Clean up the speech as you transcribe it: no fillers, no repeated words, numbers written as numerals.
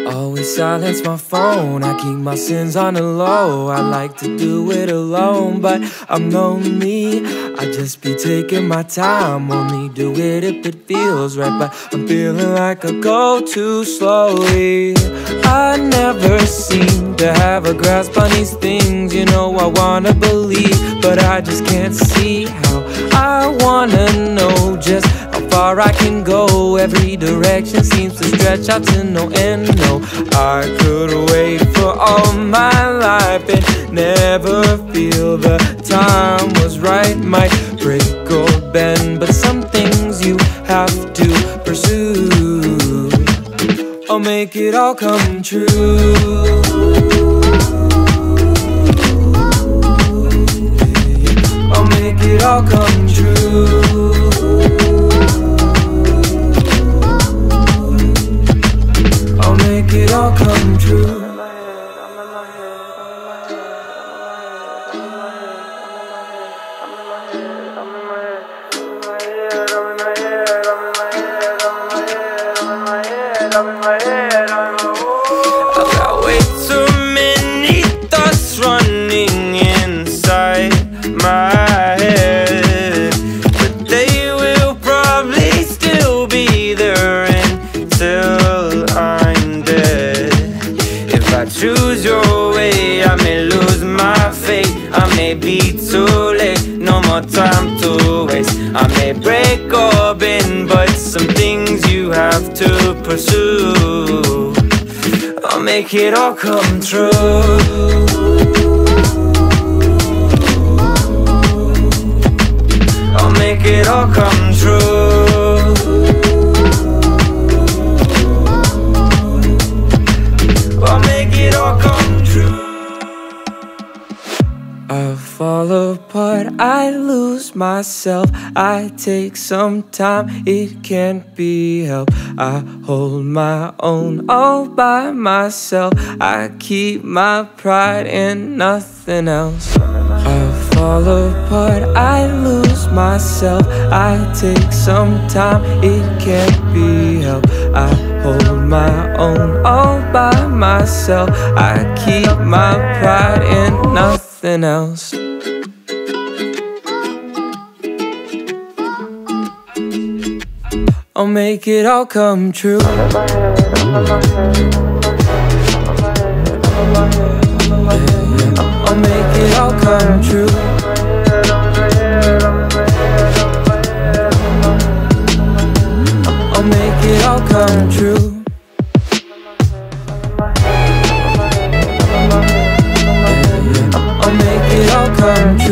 Always silence my phone, I keep my sins on the low. I like to do it alone, but I'm lonely. I just be taking my time, only do it if it feels right. But I'm feeling like I go too slowly. I never seem to have a grasp on these things. You know I wanna believe, but I just can't see how. I wanna know just how far I can go. Every direction seems to stretch out to no end. No, I could wait for all my life and never feel the time was right. Might break or bend, but some things you have to pursue. I'll make it all come true. I'll make it all come true. I'll make it all come true. I've got way too many thoughts running inside my head, but they will probably still be there until I'm dead. If I choose your way, I may lose my faith. I may be too late, no more time to waste. I may break or bend, but some things you have to pursue. I'll make it all come true. I'll make it all come true. I'll make it all come true. I fall apart, I lose myself. I take some time, it can't be helped. I hold my own all by myself. I keep my pride and nothing else. I fall apart, I lose myself. I take some time, it can't be helped. I hold my own all by myself. I keep my pride and nothing else. I'll make it all come true. I'll make it all come true. I'll make it all come true. I'll make it all come true.